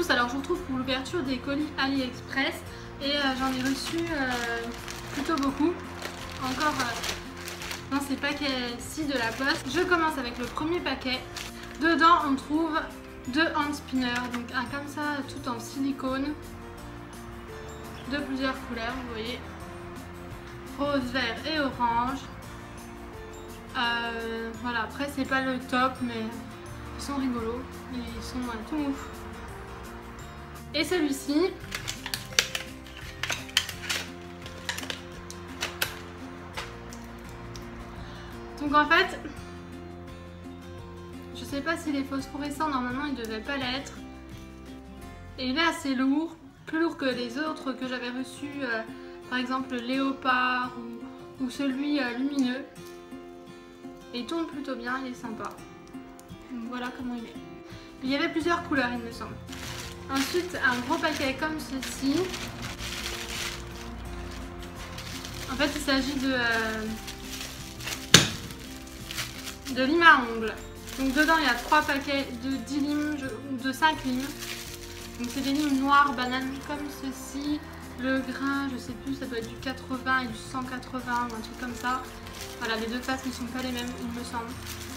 tous, alors je vous retrouve pour l'ouverture des colis AliExpress et j'en ai reçu plutôt beaucoup. Encore dans ces paquets-ci de la poste. Je commence avec le premier paquet. Dedans on trouve 2 hand spinners, donc un comme ça tout en silicone, de plusieurs couleurs, vous voyez, rose, vert et orange. Voilà, après c'est pas le top mais ils sont rigolos, ils sont tout mous. Et celui-ci, donc en fait, je sais pas s'il est phosphorescent, normalement il devait pas l'être. Et il est assez lourd, plus lourd que les autres que j'avais reçus, par exemple le léopard ou celui lumineux. Et il tourne plutôt bien, il est sympa. Donc voilà comment il est. Il y avait plusieurs couleurs il me semble. Ensuite un gros paquet comme ceci. En fait il s'agit de limes à ongles. Donc dedans il y a 3 paquets de 10 limes, de 5 limes. Donc c'est des limes noires bananes comme ceci. Le grain, je sais plus, ça doit être du 80 et du 180 ou un truc comme ça. Voilà, les deux faces ne sont pas les mêmes, il me semble.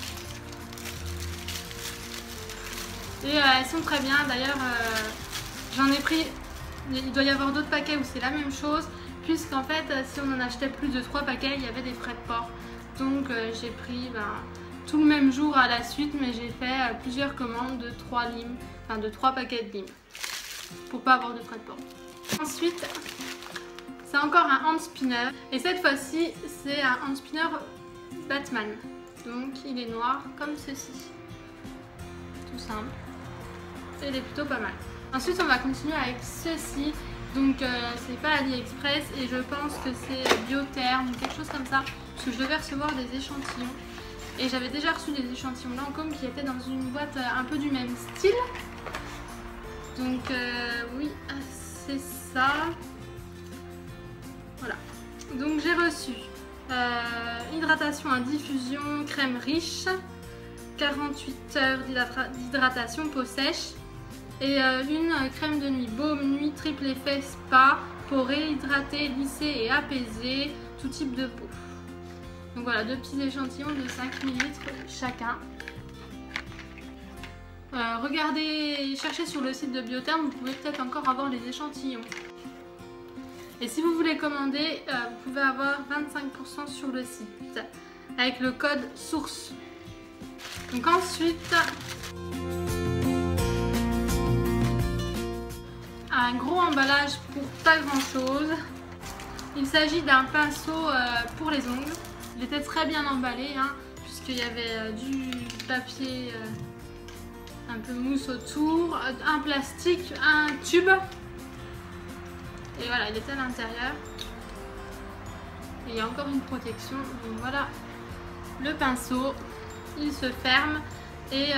Et elles sont très bien. D'ailleurs, j'en ai pris, il doit y avoir d'autres paquets où c'est la même chose. Puisqu'en fait, si on en achetait plus de 3 paquets, il y avait des frais de port. Donc j'ai pris tout le même jour à la suite, mais j'ai fait plusieurs commandes de 3 limes, enfin de 3 paquets de limes. Pour pas avoir de frais de port. Ensuite, c'est encore un hand spinner. Et cette fois-ci, c'est un hand spinner Batman. Donc il est noir comme ceci. Tout simple. Et il est plutôt pas mal. Ensuite, on va continuer avec ceci. Donc c'est pas AliExpress et je pense que c'est Biotherm ou quelque chose comme ça. Parce que je devais recevoir des échantillons. Et j'avais déjà reçu des échantillons Lancôme qui étaient dans une boîte un peu du même style. Donc oui, c'est ça. Voilà. Donc j'ai reçu hydratation à diffusion, crème riche, 48 heures d'hydratation, peau sèche. Et une crème de nuit, baume nuit, triple effet spa, pour réhydrater, lisser et apaiser tout type de peau. Donc voilà, 2 petits échantillons de 5 ml chacun. Regardez, cherchez sur le site de Biotherm, vous pouvez peut-être encore avoir les échantillons. Et si vous voulez commander, vous pouvez avoir 25% sur le site avec le code source. Donc ensuite, un gros emballage pour pas grand chose. Il s'agit d'un pinceau pour les ongles. Il était très bien emballé, hein, puisqu'il y avait du papier un peu mousse autour, un plastique, un tube. Et voilà, il était à l'intérieur. Et il y a encore une protection. Donc voilà le pinceau. Il se ferme et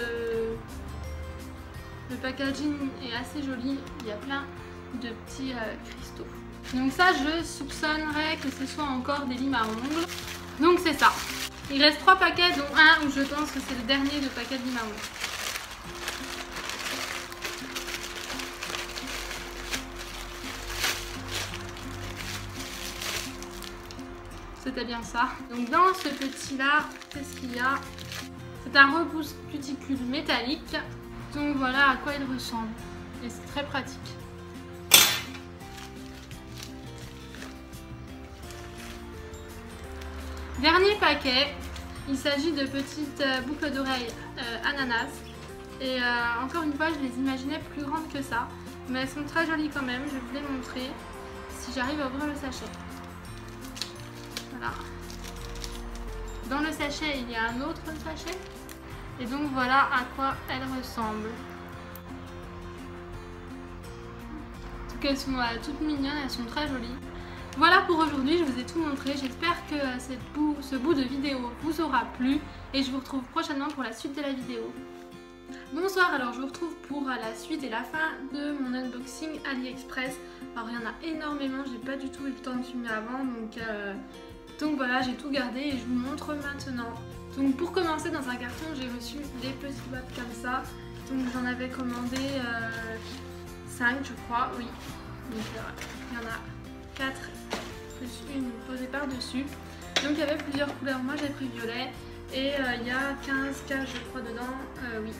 le packaging est assez joli. Il y a plein de petits cristaux. Donc ça, je soupçonnerais que ce soit encore des limes à ongles. Donc c'est ça. Il reste 3 paquets, dont un où je pense que c'est le dernier de paquet de limes à ongles. C'était bien ça. Donc dans ce petit là, qu'est-ce qu'il y a? C'est un repousse cuticule métallique. Donc voilà à quoi il ressemble. Et c'est très pratique. Dernier paquet, il s'agit de petites boucles d'oreilles ananas. Et encore une fois, je les imaginais plus grandes que ça. Mais elles sont très jolies quand même, je vais vous les montrer si j'arrive à ouvrir le sachet. Voilà. Dans le sachet, il y a un autre sachet. Et donc voilà à quoi elles ressemblent. En tout cas, elles sont toutes mignonnes, elles sont très jolies. Voilà pour aujourd'hui, je vous ai tout montré. J'espère que ce bout de vidéo vous aura plu. Et je vous retrouve prochainement pour la suite de la vidéo. Bonsoir, alors je vous retrouve pour la suite et la fin de mon unboxing AliExpress. Alors il y en a énormément, j'ai pas du tout eu le temps de filmer avant. Donc voilà, j'ai tout gardé et je vous montre maintenant. Donc pour commencer, dans un carton, j'ai reçu des petits boîtes comme ça. Donc j'en avais commandé 5 je crois, oui. Donc il y en a 4 plus une posée par-dessus. Donc il y avait plusieurs couleurs, moi j'ai pris violet. Et il y a 15 cages je crois dedans, oui.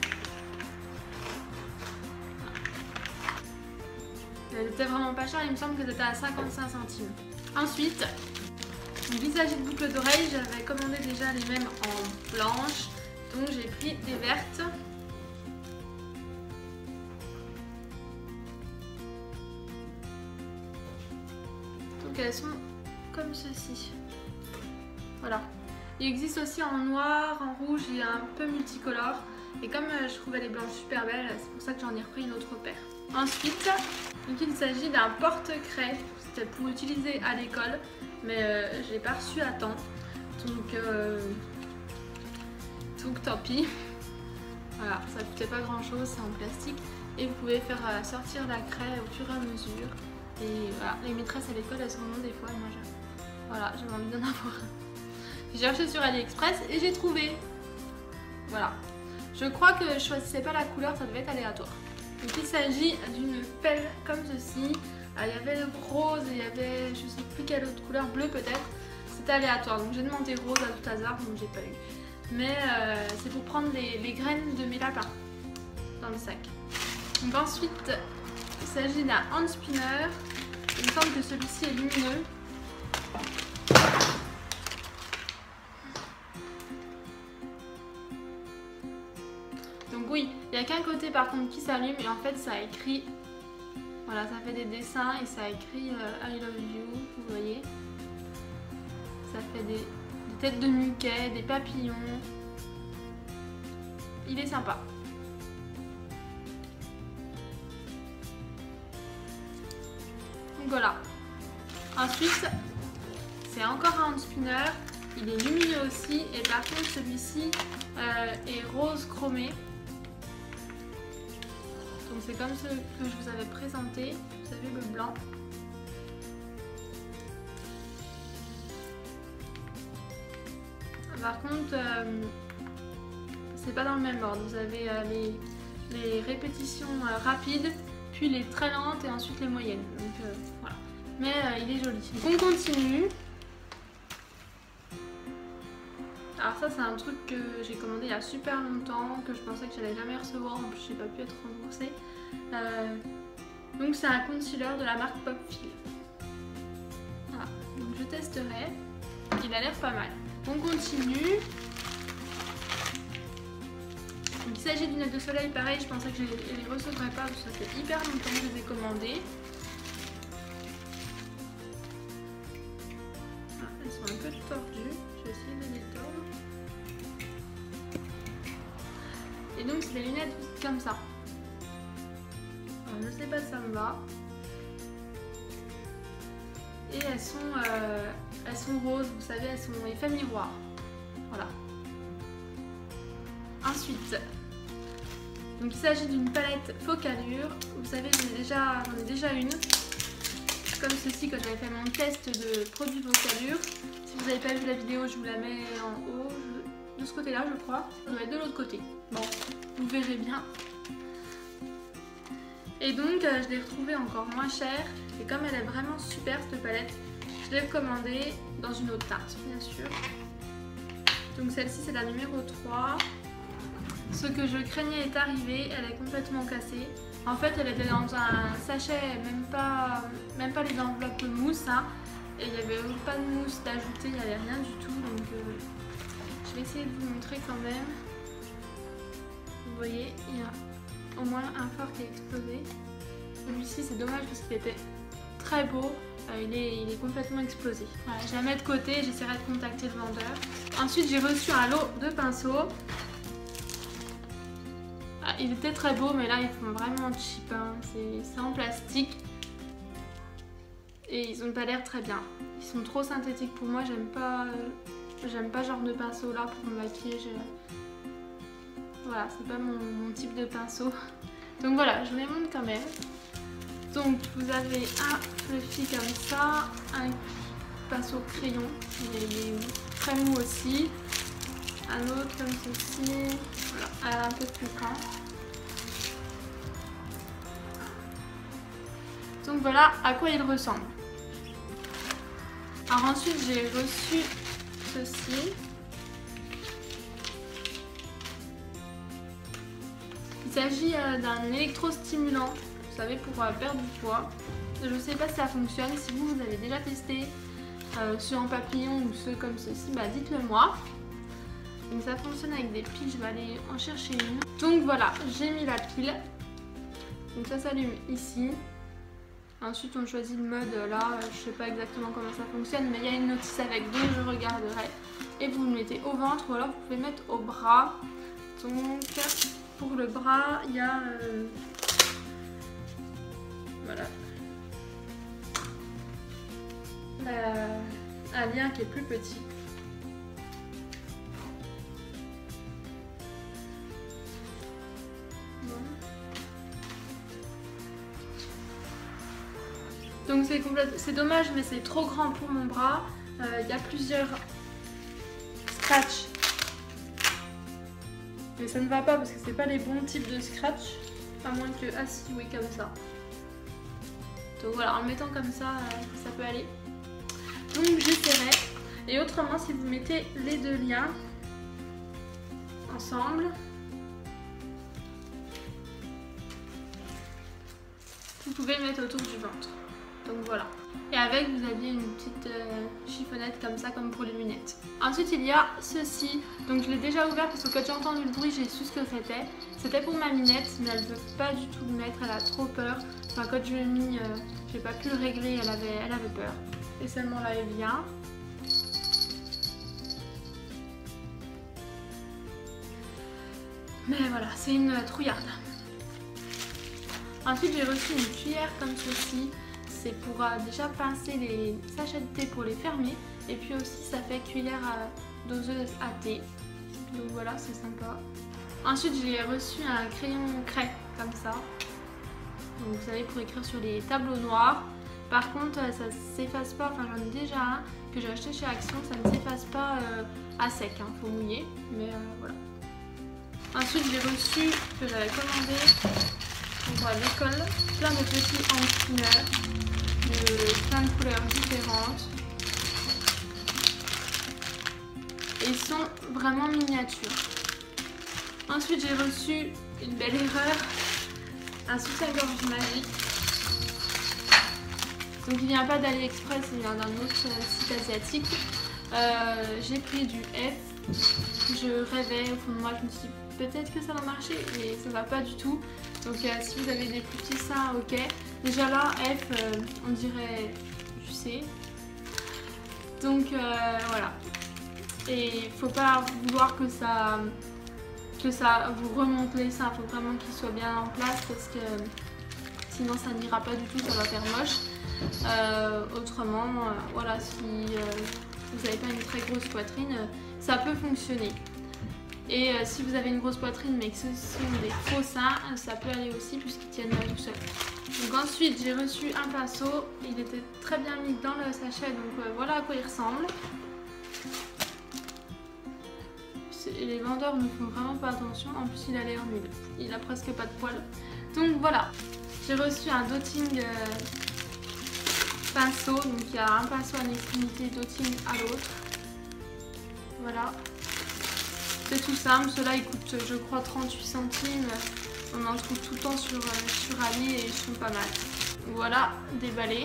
Elle était vraiment pas chère, il me semble que c'était à 55 centimes. Ensuite, il s'agit de boucles d'oreilles, j'avais commandé déjà les mêmes en blanche. Donc j'ai pris des vertes. Donc elles sont comme ceci. Voilà. Il existe aussi en noir, en rouge et un peu multicolore. Et comme je trouvais les blanches super belles, c'est pour ça que j'en ai repris une autre paire. Ensuite, donc il s'agit d'un porte-craie. C'était pour utiliser à l'école, mais je l'ai pas reçu à temps. Donc tant pis. Voilà, ça coûtait pas grand chose, c'est en plastique. Et vous pouvez faire sortir la craie au fur et à mesure. Et voilà, les maîtresses à l'école elles sont longues des fois. Et moi voilà, j'avais envie d'en avoir un. J'ai cherché sur AliExpress et j'ai trouvé. Voilà. Je crois que je choisissais pas la couleur, ça devait être aléatoire. Donc il s'agit d'une pelle comme ceci. Il y avait le rose et il y avait je sais plus quelle autre couleur, bleu peut-être. C'était aléatoire, donc j'ai demandé rose à tout hasard, donc j'ai pas eu. Mais c'est pour prendre les graines de mes lapins dans le sac. Donc ensuite, il s'agit d'un hand spinner. Il me semble que celui-ci est lumineux. Donc oui, il n'y a qu'un côté par contre qui s'allume et en fait ça écrit, voilà, ça fait des dessins et ça écrit I love you, vous voyez. Ça fait des têtes de Mickey, des papillons. Il est sympa. Donc voilà. Ensuite, c'est encore un hand spinner. Il est lumineux aussi et par contre celui-ci est rose chromé. Donc c'est comme ce que je vous avais présenté, vous avez le blanc. Par contre, c'est pas dans le même ordre. Vous avez les répétitions rapides, puis les très lentes et ensuite les moyennes. Donc voilà. Mais il est joli. Donc on continue. Alors ça c'est un truc que j'ai commandé il y a super longtemps, que je pensais que j'allais jamais recevoir, en plus j'ai pas pu être remboursée. Donc c'est un concealer de la marque Popfil. Voilà, donc je testerai. Il a l'air pas mal. On continue. Donc il s'agit d'une lunettes de soleil, pareil, je pensais que je les recevrais pas parce que ça fait hyper longtemps que je les ai commandées. Ah, elles sont un peu tordues, je vais essayer de les tordre. Et donc c'est des lunettes comme ça. Alors, je sais pas si ça me va. Et elles sont roses, vous savez, elles sont effet miroir. Voilà. Ensuite, donc il s'agit d'une palette Focalure. Vous savez, j'en ai déjà une. Comme ceci, quand j'avais fait mon test de produits Focalure. Si vous n'avez pas vu la vidéo, je vous la mets en haut. De ce côté-là, je crois. Ça doit être de l'autre côté. Bon, vous verrez bien. Et donc, je l'ai retrouvée encore moins chère. Et comme elle est vraiment super, cette palette, je l'ai commandée dans une autre teinte, bien sûr. Donc celle-ci, c'est la numéro 3. Ce que je craignais est arrivé, elle est complètement cassée. En fait, elle était dans un sachet, même pas les enveloppes mousse. Hein, et il n'y avait pas de mousse d'ajouter, il n'y avait rien du tout. Donc je vais essayer de vous montrer quand même. Vous voyez, il y a au moins un fard qui est explosé. Celui-ci, c'est dommage parce qu'il était très beau. Il est complètement explosé. Voilà, je la mets de côté, j'essaierai de contacter le vendeur. Ensuite, j'ai reçu un lot de pinceaux. Ah, il était très beau, mais là, ils font vraiment cheap. Hein. C'est en plastique. Et ils ont pas l'air très bien. Ils sont trop synthétiques pour moi. J'aime pas ce genre de pinceau là pour me maquiller. Voilà, c'est pas mon type de pinceau. Donc voilà, je vous les montre quand même. Donc vous avez un fluffy comme ça, un pinceau crayon, il est très mou aussi, un autre comme ceci, voilà, un peu plus grand. Donc voilà à quoi il ressemble. Alors ensuite j'ai reçu ceci. Il s'agit d'un électrostimulant, vous savez, pour perdre du poids. Je ne sais pas si ça fonctionne, si vous avez déjà testé ceux en papillon ou ceux comme ceci, bah dites-le moi. Donc ça fonctionne avec des piles, je vais aller en chercher une. Donc voilà, j'ai mis la pile. Donc ça s'allume ici. Ensuite on choisit le mode là, je sais pas exactement comment ça fonctionne, mais il y a une notice avec donc je regarderai. Et vous le mettez au ventre ou alors vous pouvez mettre au bras. Donc pour le bras, il y a voilà, un lien qui est plus petit. Donc c'est dommage, mais c'est trop grand pour mon bras. Il y a plusieurs scratchs. Mais ça ne va pas parce que c'est pas les bons types de scratch. À moins que... Ah si, oui, comme ça. Donc voilà, en le mettant comme ça, ça peut aller. Donc j'essaierai. Et autrement, si vous mettez les deux liens ensemble, vous pouvez le mettre autour du ventre. Donc voilà. Et avec, vous aviez une petite chiffonnette comme ça, comme pour les lunettes. Ensuite, il y a ceci. Donc je l'ai déjà ouvert parce que quand j'ai entendu le bruit, j'ai su ce que c'était. C'était pour ma minette, mais elle ne veut pas du tout le mettre. Elle a trop peur. Enfin, quand je l'ai mis, j'ai pas pu le régler. Elle avait peur. Et seulement là, elle vient. Mais voilà, c'est une trouillarde. Ensuite, j'ai reçu une cuillère comme ceci. C'est pour déjà pincer les sachets de thé pour les fermer. Et puis aussi, ça fait cuillère doseuse à thé. Donc voilà, c'est sympa. Ensuite, j'ai reçu un crayon craie comme ça. Donc vous savez, pour écrire sur les tableaux noirs. Par contre, ça s'efface pas. Enfin, j'en ai déjà un que j'ai acheté chez Action. Ça ne s'efface pas à sec. Hein, faut mouiller. Mais voilà. Ensuite, j'ai reçu, que j'avais commandé pour l'école, plein de petits empileurs de plein de couleurs différentes. Et ils sont vraiment miniatures. Ensuite, j'ai reçu une belle erreur, un soutien-gorge magique. Donc, il vient pas d'AliExpress, il vient d'un autre site asiatique. J'ai pris du F. Je rêvais au fond de moi, je me suis dit peut-être que ça va marcher, mais ça va pas du tout. Donc si vous avez des plus petits seins, ok. Déjà là, F, on dirait du C. Donc voilà. Et il faut pas vouloir que ça vous remonte les seins. Il faut vraiment qu'ils soient bien en place parce que sinon ça n'ira pas du tout, ça va faire moche. Autrement, voilà, si vous n'avez pas une très grosse poitrine, ça peut fonctionner. Et si vous avez une grosse poitrine mais que ce sont des faux seins, ça peut aller aussi puisqu'ils tiennent tout seuls. Donc ensuite j'ai reçu un pinceau, il était très bien mis dans le sachet, donc voilà à quoi il ressemble. Les vendeurs ne font vraiment pas attention, en plus il a l'air nul, il a presque pas de poils. Donc voilà, j'ai reçu un dotting pinceau, donc il y a un pinceau à une extrémité, dotting à l'autre. Voilà. C'est tout simple, ceux-là ils coûtent je crois 38 centimes. On en trouve tout le temps sur Ali et ils sont pas mal. Voilà, déballé.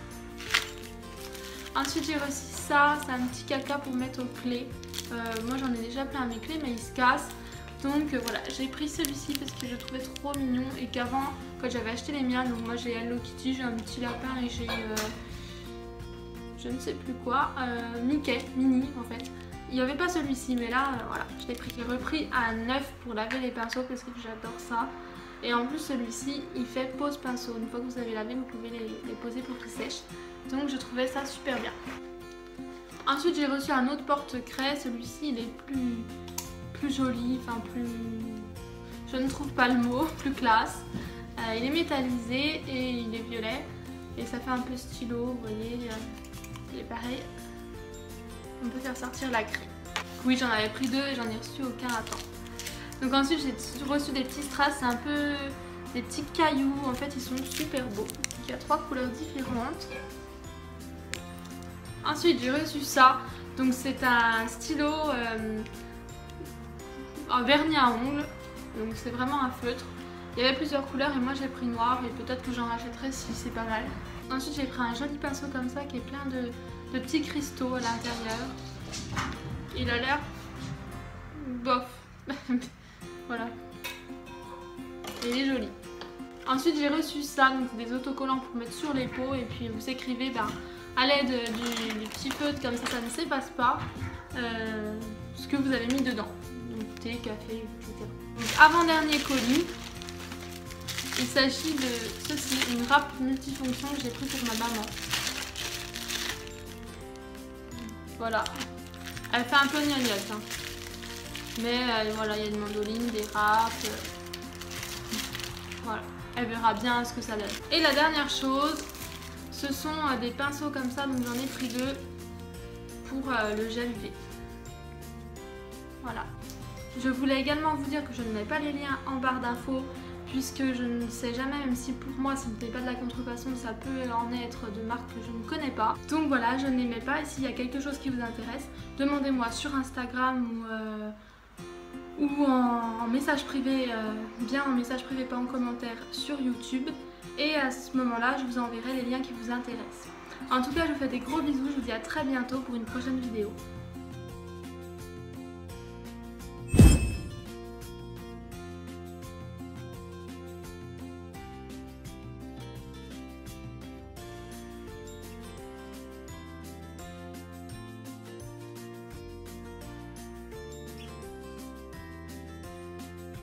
Ensuite j'ai reçu ça, c'est un petit caca pour mettre aux clés. Moi j'en ai déjà plein à mes clés mais ils se cassent. Donc voilà, j'ai pris celui-ci parce que je le trouvais trop mignon et qu'avant quand j'avais acheté les miens, donc moi j'ai Hello Kitty, j'ai un petit lapin et j'ai je ne sais plus quoi, Mickey, Mini en fait. Il n'y avait pas celui-ci, mais là, voilà, je l'ai pris. J'ai repris un 9 pour laver les pinceaux parce que j'adore ça. Et en plus, celui-ci, il fait pose pinceau. Une fois que vous avez lavé, vous pouvez les poser pour qu'ils sèchent. Donc, je trouvais ça super bien. Ensuite, j'ai reçu un autre porte-craie. Celui-ci, il est plus joli, enfin plus... Je ne trouve pas le mot, plus classe. Il est métallisé et il est violet. Et ça fait un peu stylo, vous voyez. Il est pareil. On peut faire sortir la craie. Oui, j'en avais pris 2 et j'en ai reçu aucun à temps. Donc ensuite, j'ai reçu des petits strass, c'est un peu des petits cailloux. En fait, ils sont super beaux. il y a 3 couleurs différentes. Ensuite j'ai reçu ça, donc c'est un stylo en vernis à ongles, donc c'est vraiment un feutre. Il y avait plusieurs couleurs et moi j'ai pris noir et peut-être que j'en rachèterai si c'est pas mal. Ensuite j'ai pris un joli pinceau comme ça qui est plein de petits cristaux à l'intérieur. Il a l'air bof. Voilà. Et il est joli. Ensuite j'ai reçu ça, donc des autocollants pour mettre sur les peaux et puis vous écrivez à l'aide du petit feutre comme ça ne s'efface pas ce que vous avez mis dedans. Donc thé, café, etc. Donc avant-dernier colis, il s'agit de ceci, une râpe multifonction que j'ai pris pour ma maman. Voilà. Elle fait un peu gnognotte, hein. Mais voilà, il y a une mandoline, des râpes. Voilà. Elle verra bien ce que ça donne. Et la dernière chose, ce sont des pinceaux comme ça, donc j'en ai pris 2 pour le gel UV. Voilà. Je voulais également vous dire que je ne mets pas les liens en barre d'infos, puisque je ne sais jamais, même si pour moi ce n'est pas de la contrefaçon, ça peut en être de marques que je ne connais pas. Donc voilà, je ne les mets pas, et s'il y a quelque chose qui vous intéresse, demandez-moi sur Instagram ou en message privé, bien en message privé, pas en commentaire sur YouTube. Et à ce moment-là, je vous enverrai les liens qui vous intéressent. En tout cas, je vous fais des gros bisous, je vous dis à très bientôt pour une prochaine vidéo.